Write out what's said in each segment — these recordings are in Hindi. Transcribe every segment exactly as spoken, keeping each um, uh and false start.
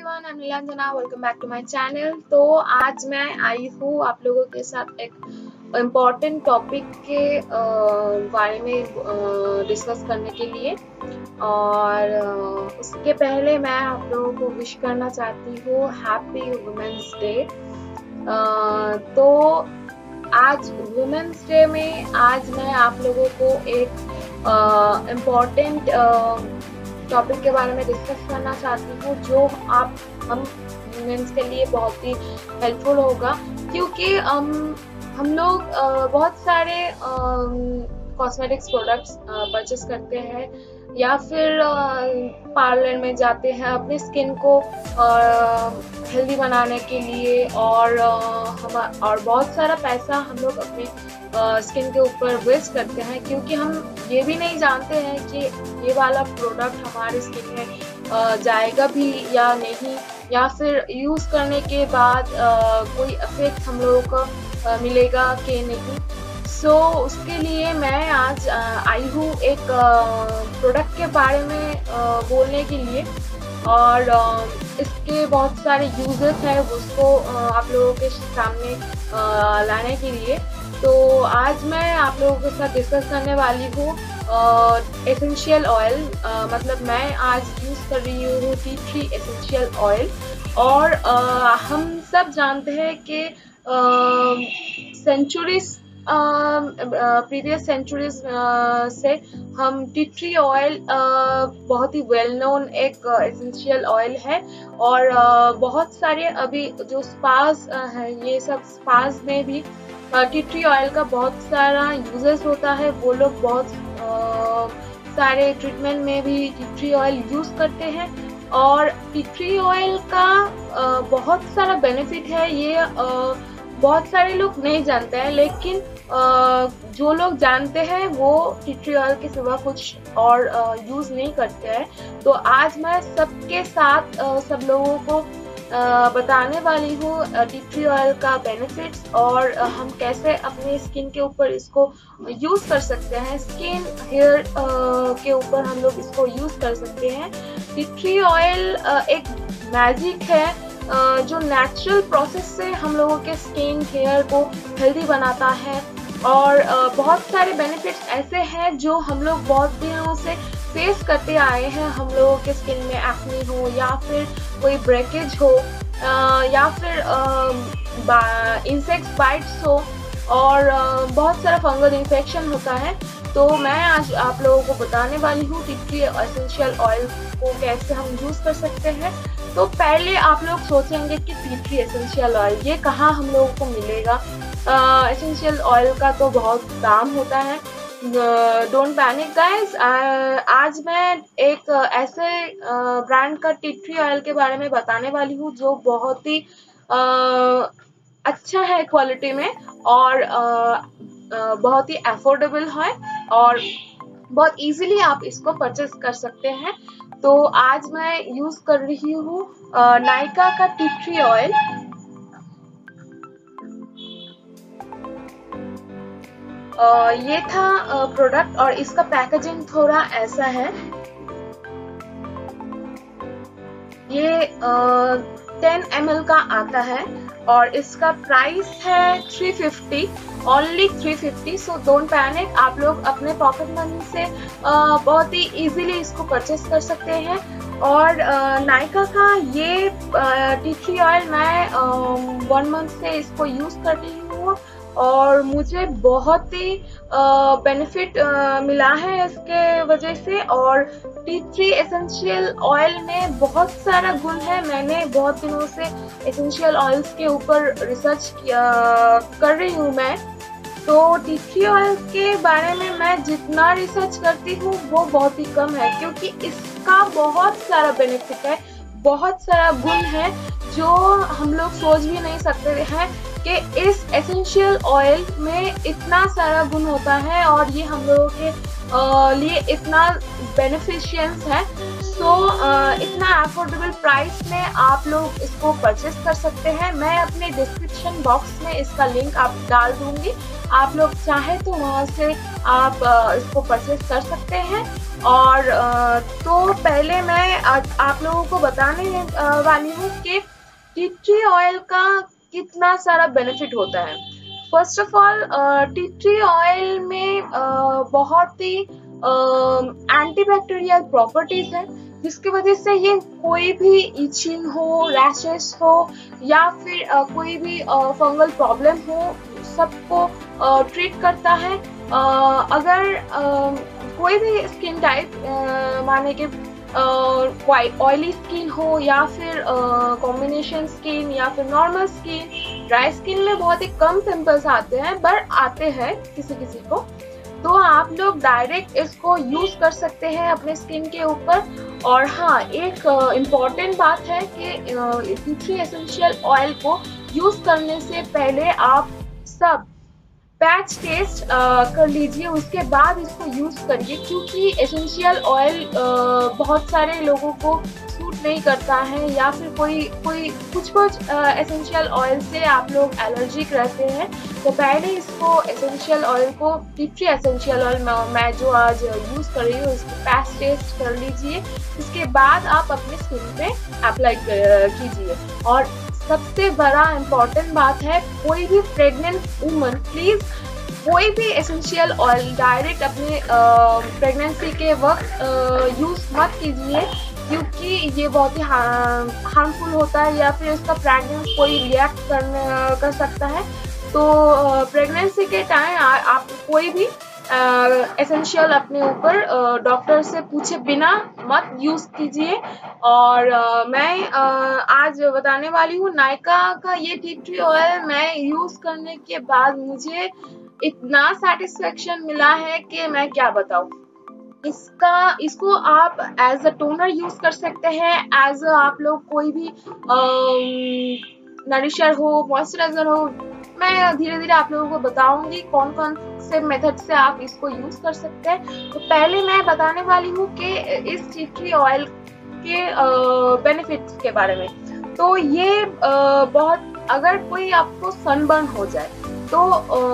Everyone, I am Neelanjana. Welcome back to my channel. तो आज मैं आई हूँ आप लोगों के साथ एक इम्पॉर्टेंट टॉपिक के बारे में डिस्कस करने के लिए। और उसके पहले मैं आप लोगों को विश करना चाहती हूँ हैप्पी वुमेन्स डे। तो आज वुमेन्स डे में आज मैं आप लोगों को एक इम्पॉर्टेंट टॉपिक के बारे में डिस्कस करना चाहती हूँ, जो आप हम वुमेन्स के लिए बहुत ही हेल्पफुल होगा, क्योंकि हम हम लोग बहुत सारे कॉस्मेटिक्स प्रोडक्ट्स परचेस करते हैं या फिर पार्लर में जाते हैं अपनी स्किन को हेल्दी बनाने के लिए, और हम और बहुत सारा पैसा हम लोग अपने स्किन के ऊपर वेस्ट करते हैं, क्योंकि हम ये भी नहीं जानते हैं कि ये वाला प्रोडक्ट हमारे स्किन में जाएगा भी या नहीं, या फिर यूज़ करने के बाद कोई इफेक्ट हम लोगों को मिलेगा कि नहीं। सो so, उसके लिए मैं आज आई हूँ एक प्रोडक्ट के बारे में बोलने के लिए, और इसके बहुत सारे यूजेस हैं उसको आप लोगों के सामने लाने के लिए। तो आज मैं आप लोगों के साथ डिस्कस करने वाली हूँ एसेंशियल ऑयल, मतलब मैं आज यूज़ कर रही हूँ टी ट्री एसेंशियल ऑयल। और आ, हम सब जानते हैं कि सेंचुरीज प्रीवियस सेंचुरीज से हम टी ट्री ऑयल बहुत ही वेल नोन एक एसेंशियल ऑयल है, और uh, बहुत सारे अभी जो स्पास हैं, ये सब स्पास में भी टी ट्री ऑयल का बहुत सारा यूजेस होता है। वो लोग बहुत uh, सारे ट्रीटमेंट में भी टी ट्री ऑयल यूज़ करते हैं, और टी ट्री ऑयल का uh, बहुत सारा बेनिफिट है। ये uh, बहुत सारे लोग नहीं जानते हैं, लेकिन uh, जो लोग जानते हैं वो टी ट्री ऑयल के सिवा कुछ और uh, यूज़ नहीं करते हैं। तो आज मैं सबके साथ uh, सब लोगों को uh, बताने वाली हूँ टी ट्री ऑयल का बेनिफिट्स, और uh, हम कैसे अपने स्किन के ऊपर इसको यूज़ कर सकते हैं। स्किन हेयर uh, के ऊपर हम लोग इसको यूज़ कर सकते हैं। टी ट्री ऑयल uh, एक मैजिक है Uh, जो नेचुरल प्रोसेस से हम लोगों के स्किन हेयर को हेल्दी बनाता है, और uh, बहुत सारे बेनिफिट्स ऐसे हैं जो हम लोग बहुत दिनों से फेस करते आए हैं। हम लोगों के स्किन में एक्ने हो, या फिर कोई ब्रेकेज हो, uh, या फिर इंसेक्ट uh, बाइट्स हो, और uh, बहुत सारा फंगल इन्फेक्शन होता है। तो मैं आज आप लोगों को बताने वाली हूँ टी ट्री एसेंशियल ऑयल को कैसे हम यूज़ कर सकते हैं। तो पहले आप लोग सोचेंगे कि टी ट्री एसेंशियल ऑयल ये कहाँ हम लोगों को मिलेगा। एसेंशियल ऑयल का तो बहुत दाम होता है। डोंट पैनिक गाइस, आज मैं एक ऐसे ब्रांड का टी ट्री ऑयल के बारे में बताने वाली हूँ जो बहुत ही uh, अच्छा है क्वालिटी में, और uh, uh, बहुत ही अफोर्डेबल है, और बहुत इजीली आप इसको परचेस कर सकते हैं। तो आज मैं यूज कर रही हूँ नायका का टी ट्री ऑयल। ये था प्रोडक्ट, और इसका पैकेजिंग थोड़ा ऐसा है। ये टेन एम एल का आता है, और इसका प्राइस है three fifty, only three fifty. So don't panic, आप लोग अपने पॉकेट मनी से uh, बहुत ही इजीली इसको परचेस कर सकते हैं। और नायका uh, का ये टी ट्री ऑयल मैं वन मंथ से इसको यूज़ कर रही हूँ, और मुझे बहुत ही बेनिफिट uh, uh, मिला है इसके वजह से। और टी ट्री एसेंशियल ऑयल में बहुत सारा गुण है। मैंने बहुत दिनों से एसेंशियल ऑयल्स के ऊपर रिसर्च किया कर रही हूँ मैं। तो टी ट्री ऑयल के बारे में मैं जितना रिसर्च करती हूँ वो बहुत ही कम है, क्योंकि इसका बहुत सारा बेनिफिट है, बहुत सारा गुण है जो हम लोग सोच भी नहीं सकते हैं कि इस एसेंशियल ऑयल में इतना सारा गुण होता है और ये हम लोगों के लिए इतना बेनिफिशियंस है। सो इतना अफोर्डेबल प्राइस में आप लोग इसको परचेस कर सकते हैं। मैं अपने डिस्क्रिप्शन बॉक्स में इसका लिंक आप डाल दूंगी, आप लोग चाहे तो वहाँ से आप इसको परचेस कर सकते हैं। और तो पहले मैं आप लोगों को बताने वाली हूँ कि टी ट्री ऑयल का कितना सारा बेनिफिट होता है। First of all tea tree oil में uh, बहुत ही एंटीबैक्टीरियल प्रॉपर्टीज है, जिसकी वजह से ये कोई भी इचिंग हो, रैशेस हो या फिर uh, कोई भी फंगल uh, प्रॉब्लम हो, सबको ट्रीट uh, करता है। uh, अगर uh, कोई भी स्किन टाइप uh, माने कि ऑयली स्किन हो या फिर कॉम्बिनेशन स्किन या फिर नॉर्मल स्किन, ड्राई स्किन में बहुत ही कम पिंपल्स आते हैं, पर आते हैं किसी किसी को, तो आप लोग डायरेक्ट इसको यूज कर सकते हैं अपने स्किन के ऊपर। और हाँ, एक इम्पॉर्टेंट बात है कि टी ट्री एसेंशियल ऑयल को यूज करने से पहले आप सब पैच टेस्ट कर लीजिए, उसके बाद इसको यूज करिए, क्योंकि एसेंशियल ऑयल बहुत सारे लोगों को सूट नहीं करता है या फिर कोई कोई कुछ कुछ एसेंशियल ऑयल से आप लोग एलर्जिक रहते हैं। तो पहले इसको एसेंशियल ऑयल को टी ट्री एसेंशियल ऑयल मैं जो आज यूज कर रही हूँ इसको पैच टेस्ट कर लीजिए, इसके बाद आप अपने स्किन पे अप्लाई कीजिए। और सबसे बड़ा इम्पोर्टेंट बात है, कोई भी प्रेग्नेंट वुमन प्लीज कोई भी एसेंशियल ऑयल डायरेक्ट अपने प्रेगनेंसी के वक्त यूज मत कीजिए, क्योंकि ये बहुत ही हार्मफुल होता है या फिर उसका फ्रेगनेंस कोई रिएक्ट कर कर सकता है। तो प्रेगनेंसी के टाइम आप कोई भी एसेंशियल अपने ऊपर डॉक्टर से पूछे बिना मत यूज कीजिए। और uh, मैं uh, आज बताने वाली हूँ नायका का ये टी ट्री ऑयल मैं यूज करने के बाद मुझे इतना सेटिस्फेक्शन मिला है कि मैं क्या बताऊँ। इसका इसको आप एज अ टोनर यूज कर सकते हैं, एज अ आप लोग कोई भी नरिशर हो, मॉइस्चराइजर हो, मैं धीरे धीरे आप लोगों को बताऊंगी कौन कौन से मेथड से आप इसको यूज कर सकते हैं। तो पहले मैं बताने वाली हूँ कि इस टी ट्री ऑयल के बेनिफिट्स के बारे में। तो ये आ, बहुत, अगर कोई आपको सनबर्न हो जाए तो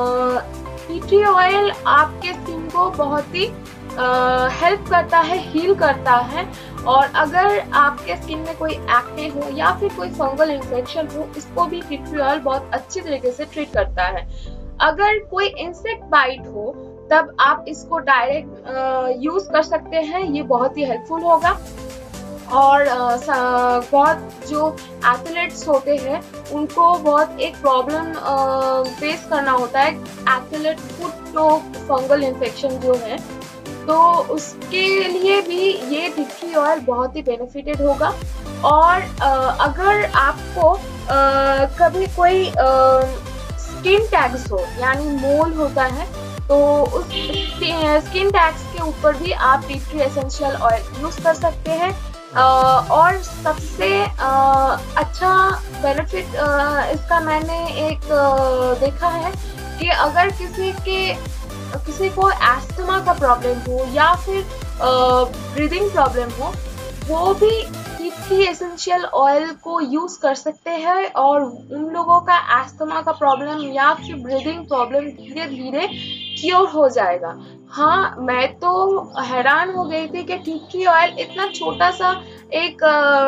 टी ट्री ऑयल आपके स्किन को बहुत ही हेल्प करता है, हील करता है। और अगर आपके स्किन में कोई एक्ने हो या फिर कोई फंगल इन्फेक्शन हो, इसको भी टी ट्री ऑयल बहुत अच्छी तरीके से ट्रीट करता है। अगर कोई इंसेक्ट बाइट हो तब आप इसको डायरेक्ट यूज कर सकते हैं, ये बहुत ही हेल्पफुल होगा। और uh, बहुत जो एथलीट्स होते हैं उनको बहुत एक प्रॉब्लम फेस करना होता है, एथलीट फुट तो फंगल इन्फेक्शन जो है, तो उसके लिए भी ये टी ट्री ऑयल बहुत ही बेनिफिटेड होगा। और uh, अगर आपको uh, कभी कोई स्किन uh, टैग्स हो, यानी मोल होता है, तो उस स्किन टैग्स के ऊपर भी आप tea tree essential oil use कर सकते हैं। Uh, और सबसे uh, अच्छा बेनिफिट uh, इसका मैंने एक uh, देखा है कि अगर किसी के किसी को एस्थमा का प्रॉब्लम हो या फिर ब्रीदिंग uh, प्रॉब्लम हो, वो भी टी ट्री एसेंशियल ऑयल को यूज कर सकते हैं और उन लोगों का एस्थमा का प्रॉब्लम या फिर ब्रीदिंग प्रॉब्लम धीरे धीरे क्योर हो जाएगा। हाँ, मैं तो हैरान हो गई थी कि टी ट्री ऑयल इतना छोटा सा एक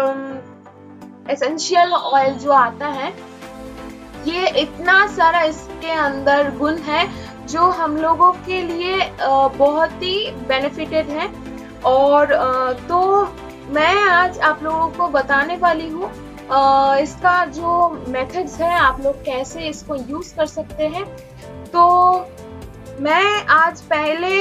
एसेंशियल ऑयल जो आता है, ये इतना सारा इसके अंदर गुण है जो हम लोगों के लिए आ, बहुत ही बेनिफिटेड है। और आ, तो मैं आज आप लोगों को बताने वाली हूँ इसका जो मेथड्स है, आप लोग कैसे इसको यूज कर सकते हैं। तो मैं आज पहले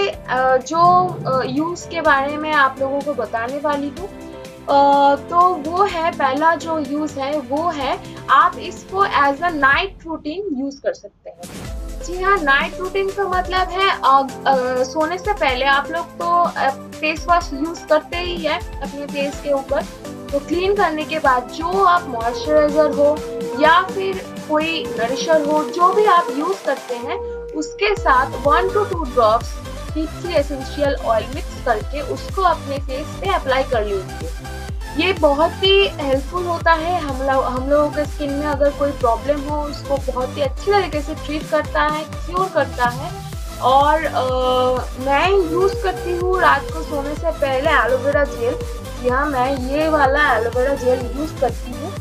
जो यूज के बारे में आप लोगों को बताने वाली हूँ, तो वो है, पहला जो यूज है वो है आप इसको as a night routine use कर सकते हैं। जी हाँ, नाइट रूटीन का मतलब है आ, आ, सोने से पहले आप लोग तो फेस वॉश यूज करते ही है अपने फेस के ऊपर। तो क्लीन करने के बाद जो आप मॉइस्चराइजर हो या फिर कोई नरिशर हो, जो भी आप यूज करते हैं उसके साथ one to two drops tea tree essential oil mix करके उसको अपने फेस पे अप्लाई कर लीजिए। ये बहुत ही हेल्पफुल होता है। हम लोग हम लोगों के स्किन में अगर कोई प्रॉब्लम हो उसको बहुत ही अच्छी तरीके से ट्रीट करता है, क्योर करता है। और आ, मैं यूज करती हूँ रात को सोने से पहले एलोवेरा जेल। यहाँ मैं ये वाला एलोवेरा जेल यूज करती हूँ।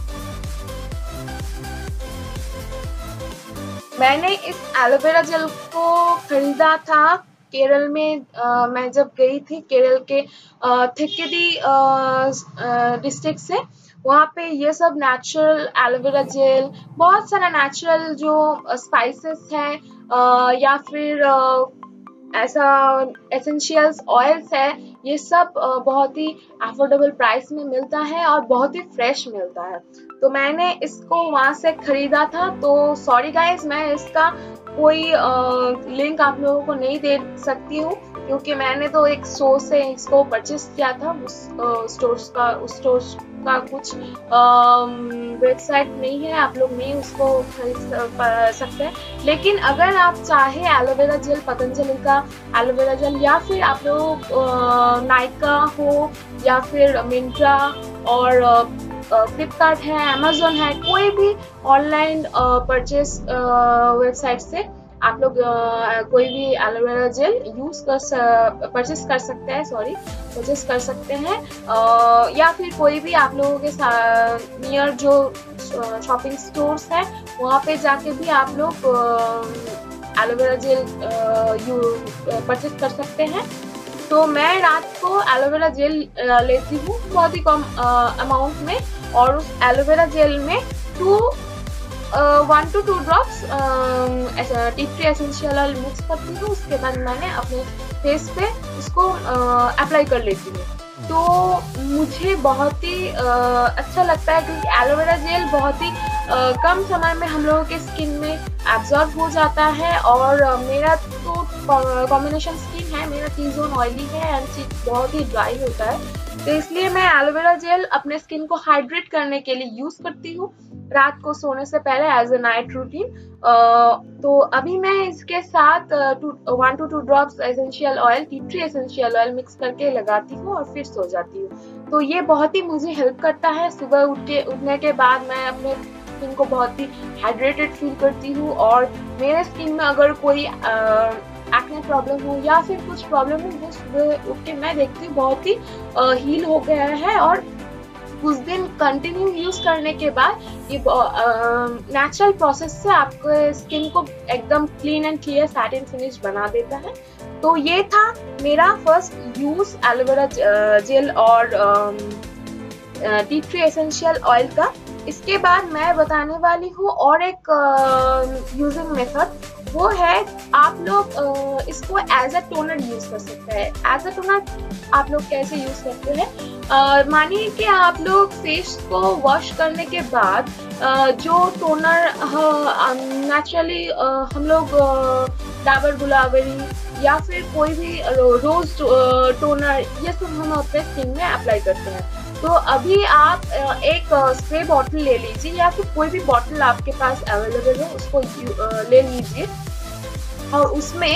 मैंने इस एलोवेरा जेल को खरीदा था केरल में। आ, मैं जब गई थी केरल के थिक्केदी डिस्ट्रिक्ट से, वहाँ पे ये सब नेचुरल एलोवेरा जेल, बहुत सारा नेचुरल जो स्पाइसेस है या फिर आ, ऐसा एसेंशियल्स ऑयल्स है, ये सब बहुत ही अफोर्डेबल प्राइस में मिलता है और बहुत ही फ्रेश मिलता है। तो मैंने इसको वहां से खरीदा था। तो सॉरी गाइस, मैं इसका कोई लिंक आप लोगों को नहीं दे सकती हूँ, क्योंकि मैंने तो एक स्टोर से इसको परचेस किया था। उस स्टोर का उस स्टोर का कुछ वेबसाइट नहीं है, आप लोग नहीं उसको खरीद सकते हैं। लेकिन अगर आप चाहे एलोवेरा जेल, पतंजलि का एलोवेरा जेल, या फिर आप लोग नायका हो या फिर मिंत्रा और फ्लिपकार्ट है, अमेजोन है, कोई भी ऑनलाइन परचेस वेबसाइट से आप लोग कोई भी एलोवेरा जेल यूज कर परचेस कर सकते हैं सॉरी परचेस कर सकते हैं। आ, या फिर कोई भी आप लोगों के नियर जो शॉपिंग स्टोर्स है वहाँ पे जाके भी आप लोग एलोवेरा जेल परचेस कर सकते हैं। तो मैं रात को एलोवेरा जेल लेती हूँ बहुत ही कम अमाउंट में, और उस एलोवेरा जेल में two one to two drops tea tree essential oil mix करती हूँ। उसके बाद मैंने अपने फेस पे उसको अप्लाई कर लेती हूँ। तो मुझे बहुत ही uh, अच्छा लगता है, क्योंकि एलोवेरा जेल बहुत ही uh, कम समय में हम लोगों के स्किन में एब्जॉर्ब हो जाता है। और uh, मेरा तो कॉम्बिनेशन स्किन है, मेरा टी जोन ऑयली है एंड चीक बहुत ही ड्राई होता है। तो इसलिए मैं एलोवेरा जेल अपने स्किन को हाइड्रेट करने के लिए यूज करती हूँ रात को सोने से पहले एज अ नाइट रूटीन। तो अभी मैं इसके साथ one to two drops essential oil, tea tree essential oil mix करके लगाती हूँ और फिर सो जाती हूँ। तो ये बहुत ही मुझे हेल्प करता है। सुबह उठ के उठने के बाद मैं अपने स्किन को बहुत ही हाइड्रेटेड फील करती हूँ। और मेरे स्किन में अगर कोई एक्ने प्रॉब्लम हो या फिर कुछ प्रॉब्लम हो, वो सुबह उठ के मैं देखती हूँ बहुत ही हील हो गया है। और कुछ दिन कंटिन्यू यूज करने के बाद ये नेचुरल प्रोसेस से आपके स्किन को एकदम clean and clear satin finish बना देता है। तो ये था मेरा फर्स्ट यूज एलोवेरा जेल और टी ट्री एसेंशियल ऑयल का। इसके बाद मैं बताने वाली हूँ और एक यूजिंग मेथड, वो है आप लोग इसको एज अ टोनर यूज कर सकते हैं। एज अ टोनर आप लोग कैसे यूज करते हैं, मानिए कि आप लोग फेस को वॉश करने के बाद जो टोनर नेचुरली हम लोग डाबर गुलाबरी या फिर कोई भी रोज टोनर, ये सब हम अपने स्किन में अप्लाई करते हैं। तो अभी आप एक स्प्रे बॉटल ले लीजिए या फिर कोई भी बॉटल आपके पास अवेलेबल है उसको ले लीजिए, और उसमें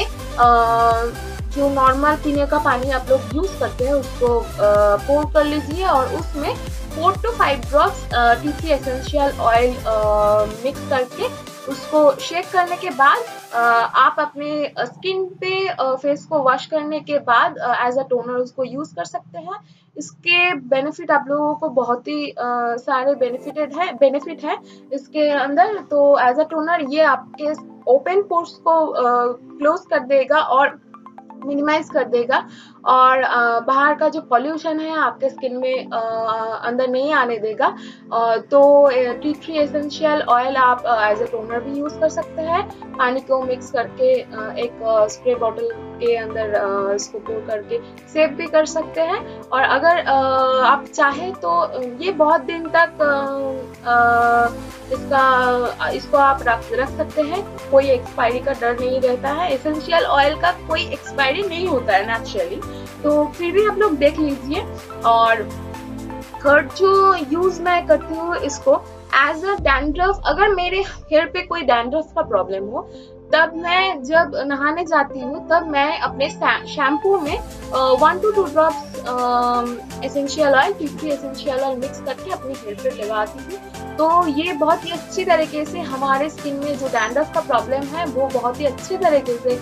जो नॉर्मल पीने का पानी आप लोग यूज करते हैं उसको पोर कर लीजिए, और उसमें four to five drops tea tree essential oil mix करके उसको शेक करने के बाद आप अपने स्किन पे फेस को वॉश करने के बाद एज अ टोनर उसको यूज कर सकते हैं। इसके बेनिफिट आप लोगों को बहुत ही uh, सारे बेनिफिटेड है बेनिफिट है इसके अंदर। तो एज अ टोनर ये आपके ओपन पोर्स को क्लोज uh, कर देगा और मिनिमाइज कर देगा, और आ, बाहर का जो पॉल्यूशन है आपके स्किन में आ, अंदर नहीं आने देगा। आ, तो टी ट्री एसेंशियल ऑयल आप एज अ टोनर भी यूज कर सकते हैं। पानी को मिक्स करके आ, एक स्प्रे बॉटल के अंदर आ, इसको पोर करके सेव भी कर सकते हैं। और अगर आ, आप चाहे तो ये बहुत दिन तक आ, आ, इसका इसको आप रख रख सकते हैं, कोई एक्सपायरी का डर नहीं रहता है। एसेंशियल ऑयल का कोई एक्सपायरी नहीं होता है नेचुरली, तो फिर भी आप लोग देख लीजिए। और थर्ड जो यूज मैं करती हूँ इसको, एज अ डैंड्रफ, अगर मेरे हेयर पे कोई डैंड्रफ का प्रॉब्लम हो तब मैं जब नहाने जाती हूँ तब मैं अपने शैम्पू में one to two drops essential oil, tea tree essential oil mix करके अपने हेयर पे लगाती हूँ। तो ये बहुत ही अच्छी तरीके से हमारे स्किन में जो डैंड्रफ का प्रॉब्लम है वो बहुत ही अच्छी तरीके से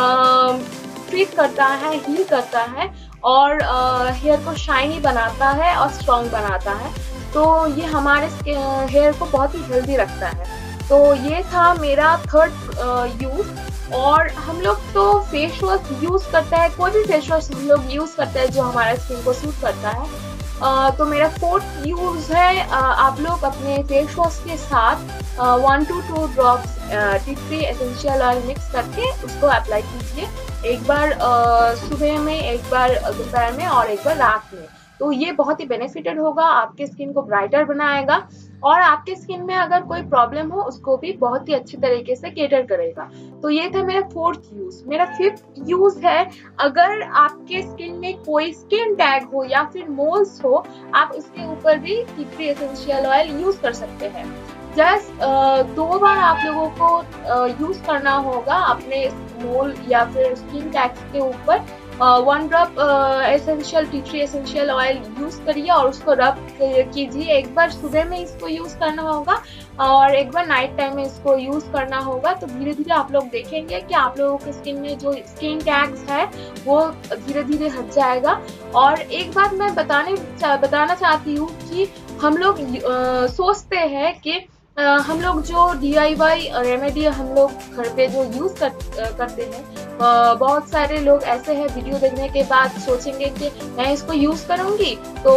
ट्रीट करता है, हील करता है और हेयर को शाइनी बनाता है और स्ट्रॉन्ग बनाता है। तो ये हमारे हेयर को बहुत ही हेल्दी रखता है। तो ये था मेरा थर्ड यूज। और हम लोग तो फेस वॉश यूज करते हैं, कोई भी फेस वॉश हम लोग यूज करते हैं जो हमारे स्किन को सूट करता है। uh, तो मेरा फोर्थ यूज है, uh, आप लोग अपने फेस वॉश के साथ one to two drops tea tree essential oil mix करके उसको अप्लाई कीजिए, एक बार uh, सुबह में, एक बार दोपहर में और एक बार रात में। तो ये बहुत ही बेनिफिटेड होगा, आपके स्किन को ब्राइटर बनाएगा और आपके स्किन में अगर कोई प्रॉब्लम हो उसको भी बहुत ही अच्छी तरीके से केटर करेगा। तो ये था मेरा फोर्थ यूज। मेरा फिफ्थ यूज है, अगर आपके स्किन में कोई स्किन टैग हो या फिर मोल्स हो, आप उसके ऊपर भी tea tree essential oil use कर सकते हैं। जस्ट दो बार आप लोगों को यूज uh, करना होगा अपने मोल या फिर स्किन टैग्स के ऊपर। One drop essential tea tree essential oil use करिए और उसको रब कीजिए। एक बार सुबह में इसको यूज करना होगा और एक बार नाइट टाइम में इसको यूज करना होगा। तो धीरे धीरे आप लोग देखेंगे कि आप लोगों के स्किन में जो स्किन टैग्स है वो धीरे धीरे हट जाएगा। और एक बात मैं बताने बताना चाहती हूँ कि हम लोग uh, सोचते हैं कि Uh, हम लोग जो डी आई वाई रेमेडी हम लोग घर पे जो यूज कर, uh, करते हैं, uh, बहुत सारे लोग ऐसे हैं वीडियो देखने के बाद सोचेंगे कि मैं इसको यूज करूंगी तो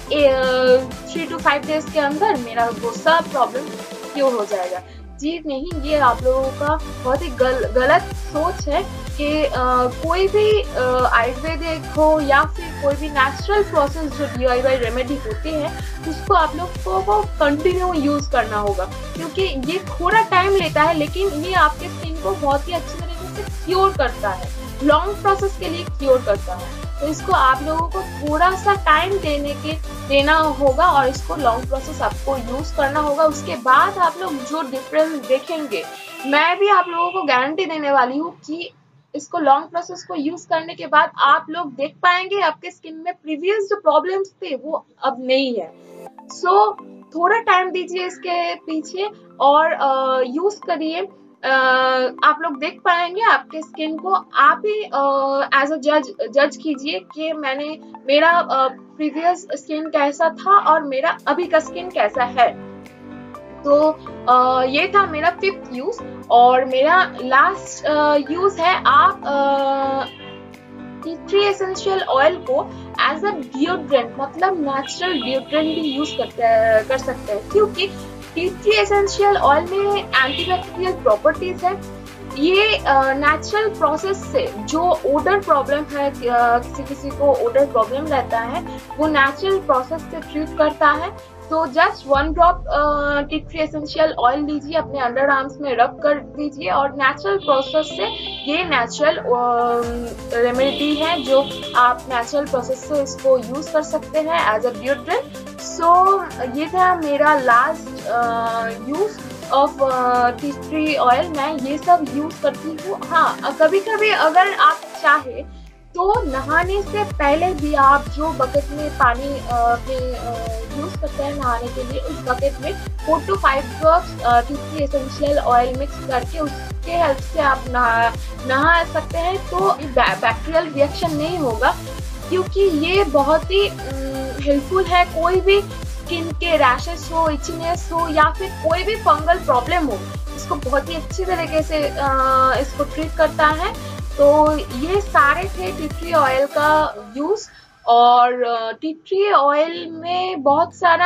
थ्री टू फाइव डेज के अंदर मेरा वो सब प्रॉब्लम क्यों हो जाएगा। जी नहीं, ये आप लोगों का बहुत ही गल, गलत सोच है कि uh, कोई भी आयुर्वेदिक uh, हो या फिर कोई भी नेचुरल प्रोसेस जो डी आई वाई रेमेडी होते हैं उसको आप लोग को वो कंटिन्यू यूज करना होगा, क्योंकि ये थोड़ा टाइम लेता है लेकिन ये आपके स्किन को बहुत ही अच्छी तरीके से क्योर करता है, लॉन्ग प्रोसेस के लिए क्योर करता है। तो इसको आप लोगों को थोड़ा सा टाइम देने के देना होगा और इसको लॉन्ग प्रोसेस आपको यूज करना होगा। उसके बाद आप लोग जो डिफरेंस देखेंगे, मैं भी आप लोगों को गारंटी देने वाली हूँ कि इसको लॉन्ग प्रोसेस को यूज करने के बाद आप लोग देख पाएंगे आपके स्किन में प्रीवियस जो प्रॉब्लम्स थे वो अब नहीं है। सो so, थोड़ा टाइम दीजिए इसके पीछे और यूज uh, करिए। uh, आप लोग देख पाएंगे आपके स्किन को, आप ही एज अ जज जज कीजिए कि मैंने मेरा प्रीवियस uh, स्किन कैसा था और मेरा अभी का स्किन कैसा है। तो uh, ये था मेरा फिफ्थ यूज। और मेरा लास्ट यूज है, आप टी ट्री एसेंशियल ऑयल को एज अ डिओड्रेंट, मतलब नेचुरल डिओड्रेंट भी यूज करते कर सकते हैं, क्योंकि टी ट्री एसेंशियल ऑयल में एंटीबैक्टीरियल प्रॉपर्टीज है। ये नेचुरल uh, प्रोसेस से जो ओडर प्रॉब्लम है, uh, किसी किसी को ओडर प्रॉब्लम रहता है, वो नेचुरल प्रोसेस से ट्रीट करता है। तो just one drop tea tree essential oil लीजिए, अपने अंडर आर्म्स में रब कर दीजिए और नेचुरल प्रोसेस से, ये नेचुरल रेमेडी है जो आप नेचुरल प्रोसेस से इसको यूज कर सकते हैं एज अ डिओड्रेंट। सो ये था मेरा last use of tea tree oil. मैं ये सब यूज करती हूँ। हाँ, कभी कभी अगर आप चाहे तो नहाने से पहले भी आप जो बकेट में पानी यूज करते हैं नहाने के लिए, उस बकेट में four to five drops tea tree essential oil mix करके उसके हेल्प से आप नहा नहा सकते हैं। तो बैक्टीरियल रिएक्शन नहीं होगा, क्योंकि ये बहुत ही हेल्पफुल है। कोई भी स्किन के रैशेस हो, इचनेस हो या फिर कोई भी फंगल प्रॉब्लम हो, इसको बहुत ही अच्छी तरीके से आ, इसको ट्रीट करता है। तो ये सारे थे टी ट्री ऑयल का यूज। और टी ट्री ऑयल में बहुत सारा,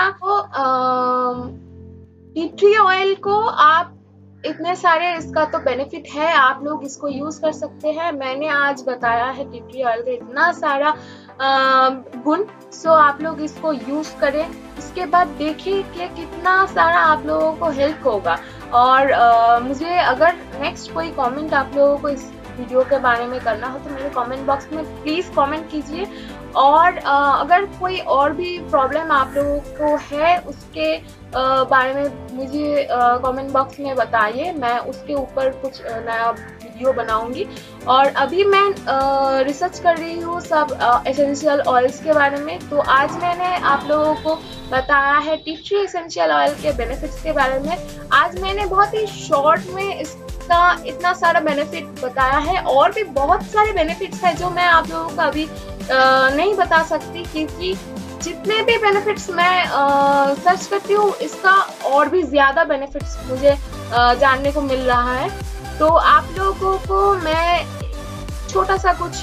टी ट्री ऑयल को आप इतने सारे, इसका तो बेनिफिट है, आप लोग इसको यूज कर सकते हैं। मैंने आज बताया है टी ट्री ऑयल का इतना सारा गुण। सो आप लोग इसको यूज करें, इसके बाद देखिए कि कितना सारा आप लोगों को हेल्प होगा। और uh, मुझे अगर नेक्स्ट कोई कमेंट आप लोगों को इस वीडियो के बारे में करना हो तो मेरे कमेंट बॉक्स में प्लीज कमेंट कीजिए। और uh, अगर कोई और भी प्रॉब्लम आप लोगों को है, उसके बारे में मुझे कमेंट बॉक्स में बताइए, मैं उसके ऊपर कुछ नया वीडियो बनाऊंगी। और अभी मैं रिसर्च कर रही हूँ सब एसेंशियल ऑयल्स के बारे में। तो आज मैंने आप लोगों को बताया है टी ट्री एसेंशियल ऑयल के बेनिफिट्स के बारे में। आज मैंने बहुत ही शॉर्ट में इसका इतना सारा बेनिफिट बताया है, और भी बहुत सारे बेनिफिट्स हैं जो मैं आप लोगों को अभी आ, नहीं बता सकती, क्योंकि जितने भी बेनिफिट्स मैं सर्च करती हूँ इसका और भी ज़्यादा बेनिफिट्स मुझे आ, जानने को मिल रहा है। तो आप लोगों को मैं छोटा सा कुछ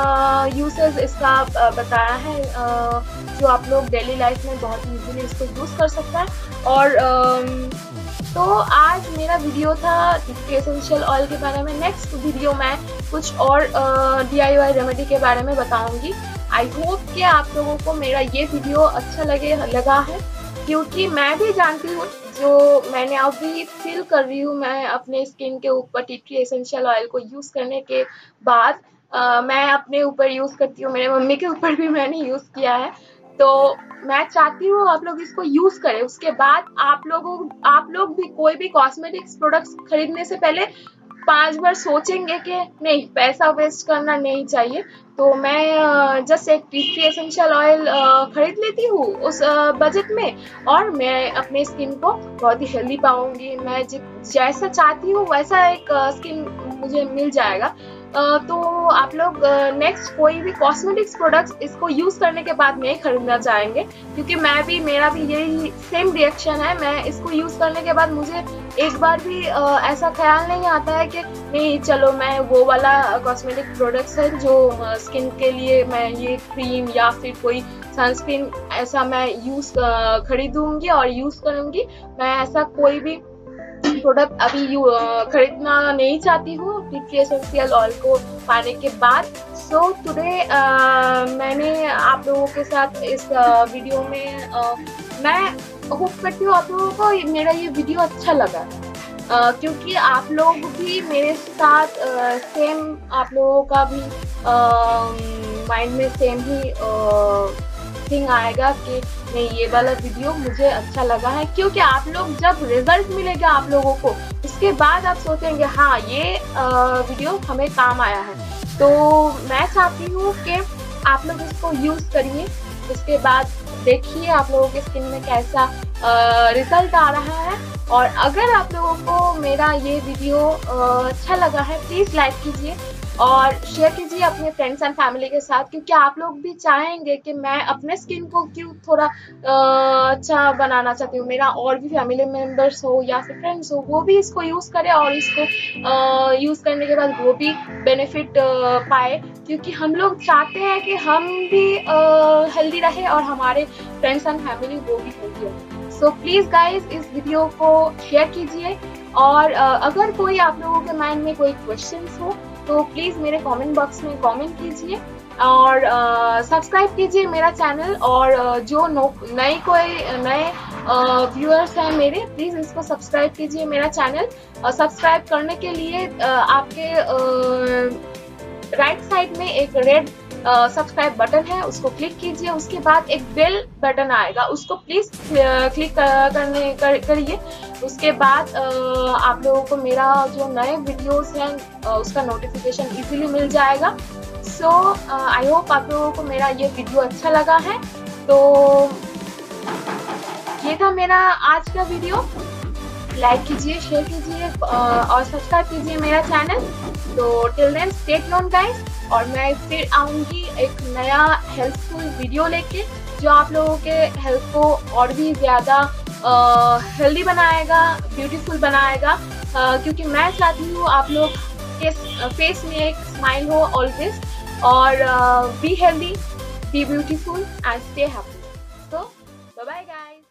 यूसेज इसका आ, बताया है, आ, जो आप लोग डेली लाइफ में बहुत इजीली इसको यूज़ कर सकते हैं। और आ, तो आज मेरा वीडियो था टी ट्री एसेंशियल ऑयल के बारे में। नेक्स्ट वीडियो मैं कुछ और डी आई वाई रेमेडी के बारे में बताऊंगी। आई होप कि आप लोगों को मेरा ये वीडियो अच्छा लगे लगा है, क्योंकि मैं भी जानती हूँ, जो मैंने अभी फील कर रही हूँ मैं अपने स्किन के ऊपर टी ट्री एसेंशियल ऑयल को यूज़ करने के बाद। आ, मैं अपने ऊपर यूज़ करती हूँ, मेरे मम्मी के ऊपर भी मैंने यूज़ किया है। तो मैं चाहती हूँ आप लोग इसको यूज़ करें। उसके बाद आप लोगों आप लोग भी कोई भी कॉस्मेटिक्स प्रोडक्ट्स खरीदने से पहले पांच बार सोचेंगे कि नहीं, पैसा वेस्ट करना नहीं चाहिए। तो मैं जस्ट एक टी ट्री एसेंशियल ऑयल खरीद लेती हूँ उस बजट में, और मैं अपने स्किन को बहुत ही हेल्दी पाऊंगी। मैं जैसा चाहती हूँ वैसा एक स्किन मुझे मिल जाएगा। तो आप लोग नेक्स्ट कोई भी कॉस्मेटिक्स प्रोडक्ट्स इसको यूज़ करने के बाद नहीं खरीदना चाहेंगे, क्योंकि मैं भी मेरा भी यही सेम रिएक्शन है। मैं इसको यूज़ करने के बाद मुझे एक बार भी ऐसा ख्याल नहीं आता है कि नहीं चलो मैं वो वाला कॉस्मेटिक प्रोडक्ट्स है जो स्किन के लिए मैं ये क्रीम या फिर कोई सनस्क्रीन ऐसा मैं यूज़ खरीदूंगी और यूज़ करूँगी। मैं ऐसा कोई भी प्रोडक्ट अभी यू खरीदना नहीं चाहती हूँ टी ट्री एसेंशियल ऑयल को पाने के बाद। सो so, टुडे मैंने आप लोगों के साथ इस uh, वीडियो में uh, मैं होप करती हूँ आप लोगों को मेरा ये वीडियो अच्छा लगा, uh, क्योंकि आप लोग भी मेरे साथ सेम uh, आप लोगों का भी माइंड uh, में सेम ही uh, थिंग आएगा कि नहीं ये वाला वीडियो मुझे अच्छा लगा है। क्योंकि आप लोग जब रिजल्ट मिलेगा आप लोगों को, उसके बाद आप सोचेंगे हाँ ये आ, वीडियो हमें काम आया है। तो मैं चाहती हूँ कि आप लोग इसको यूज़ करिए, उसके बाद देखिए आप लोगों के स्किन में कैसा आ, रिजल्ट आ रहा है। और अगर आप लोगों को मेरा ये वीडियो आ, अच्छा लगा है, प्लीज़ लाइक कीजिए और शेयर कीजिए अपने फ्रेंड्स एंड फैमिली के साथ, क्योंकि आप लोग भी चाहेंगे कि मैं अपने स्किन को क्यों थोड़ा अच्छा बनाना चाहती हूँ, मेरा और भी फैमिली मेम्बर्स हो या फिर फ्रेंड्स हो वो भी इसको यूज़ करें और इसको यूज़ करने के बाद वो भी बेनिफिट पाए, क्योंकि हम लोग चाहते हैं कि हम भी हेल्दी रहे और हमारे फ्रेंड्स एंड फैमिली वो भी हेल्दी हो। सो प्लीज़ गाइज इस वीडियो को शेयर कीजिए, और अगर कोई आप लोगों के माइंड में कोई क्वेश्चंस हो तो प्लीज़ मेरे कमेंट बॉक्स में कमेंट कीजिए, और सब्सक्राइब कीजिए मेरा चैनल। और uh, जो नए कोई नए व्यूअर्स हैं मेरे, प्लीज़ इसको सब्सक्राइब कीजिए मेरा चैनल। और सब्सक्राइब करने के लिए uh, आपके राइट uh, साइड में एक रेड सब्सक्राइब बटन है, उसको क्लिक कीजिए। उसके बाद एक बेल बटन आएगा, उसको प्लीज़ क्लिक करने कर, करिए। उसके बाद आप लोगों को मेरा जो नए वीडियोस हैं उसका नोटिफिकेशन इजीली मिल जाएगा। सो आई होप आप लोगों को मेरा ये वीडियो अच्छा लगा है। तो ये था मेरा आज का वीडियो। लाइक कीजिए, शेयर कीजिए और सब्सक्राइब कीजिए मेरा चैनल। तो till then stay tuned guys, और मैं फिर आऊँगी एक नया हेल्पफुल वीडियो लेके जो आप लोगों के हेल्थ को और भी ज़्यादा हेल्दी बनाएगा, ब्यूटीफुल बनाएगा, uh, क्योंकि मैं चाहती हूँ आप लोग के फेस में एक स्माइल हो ऑलवेज। और be healthy, be beautiful and stay happy. So bye bye guys.